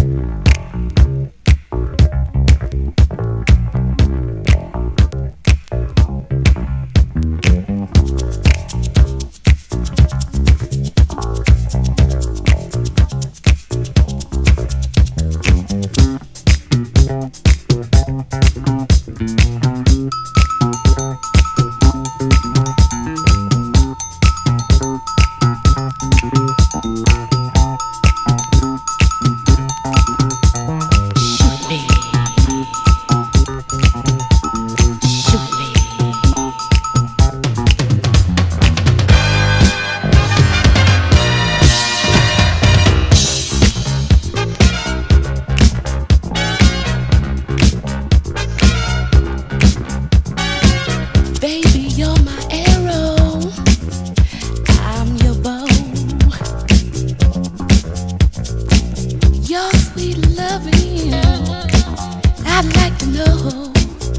I'd like to know.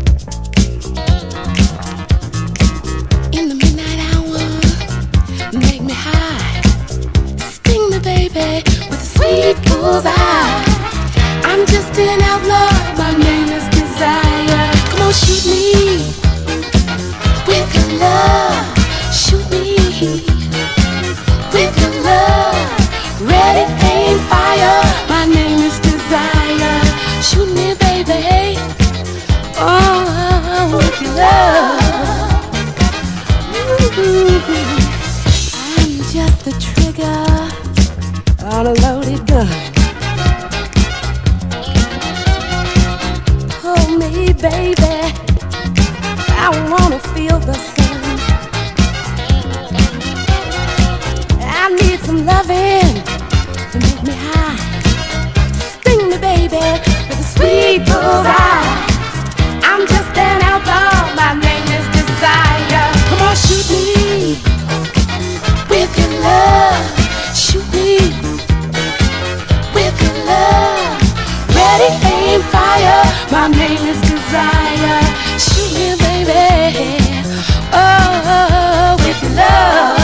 In the midnight hour, make me high. Sting me, baby, with a sweet bullseye. I'm just an outlaw, my name is Desire. Come on, shoot me with your love. Shoot me with your love. Ready, aim, fire. My name is Desire. Shoot me, baby. Oh, with your love. Ooh. I'm just the trigger on a loaded gun. Hold me, baby. I wanna feel the sun. I need some loving to make me high. Sting me, baby, with a sweet bullseye. I'm just an outlaw, my name is Desire. Come on, shoot me with your love. Shoot me with your love. Ready, aim, fire. My name is Desire. Shoot me, baby. Oh, with your love.